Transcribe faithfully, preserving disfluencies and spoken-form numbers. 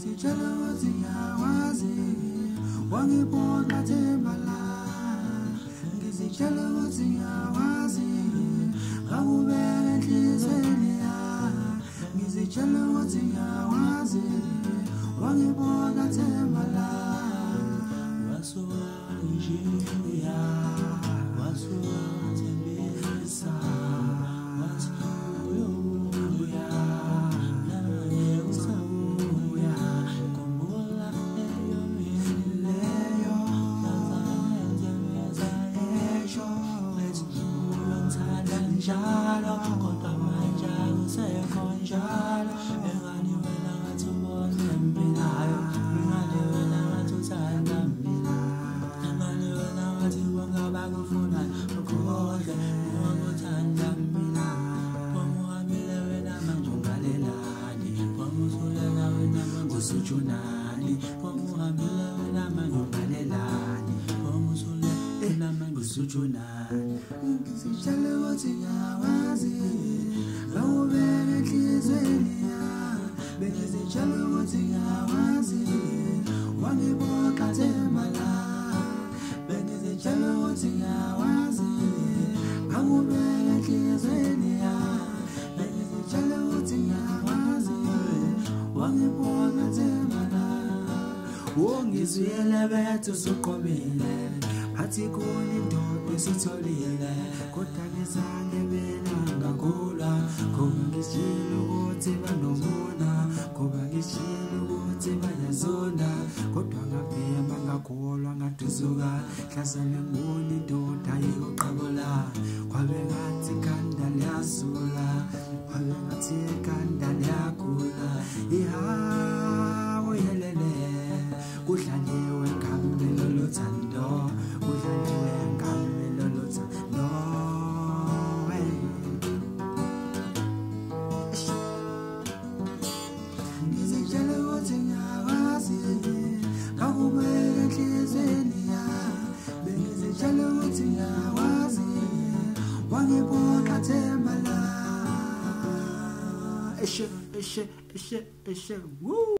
ngizitshela ukuthi ngiyawazi wangibona thembala ngizitshela ukuthi ngiyawazi ngakubeka enhlizweni yami ngizitshela ukuthi ngiyawazi wangibona thembala wasuka ngiya wasuka thembisa njalo kodwa manje akusekho njalo engani wena ngathi ubona empinayo engani wena ngathi uthanda mina engani wena ngathi wangaba kufuna ukhodle ungathanda mina wamuhamile wena manje ungalelani wamusulela wena manje usujunani wamuhamile wena manje ungalelani wamusulela manje usujunani ngizitshela ukuthi ngiyawazi ngakubeka enhlizweni yami bengizitshela ukuthi ngiyawazi wangibona thembala bengizitshela ukuthi ngiyawazi ngakubeka enhlizweni yami bengizitshela ukuthi ngiyawazi wangibona thembala wongizwile bethu suqomile athi khona indoda esitholile kodwa ngizange bena ngakholwa ngoba ngishilo ukuthi banomona ngoba ngishilo ukuthi bayazonda kodwa ngaphemba ngakholwa ngaduzuka hlazane ngibona indoda yoqabola kwabe ngathi ikhanda liyasula kwabe ngathi ikhanda liyagula ihawo yelele kudlaliwe ngambelo lothando kudlaliwe ngambelo lothando ngizitshela ukuthi ngiyawazi ngakubeka enhlizweni yami bengizitshela ukuthi ngiyawazi wangibona thembala eshe eshe eshe eshe woo.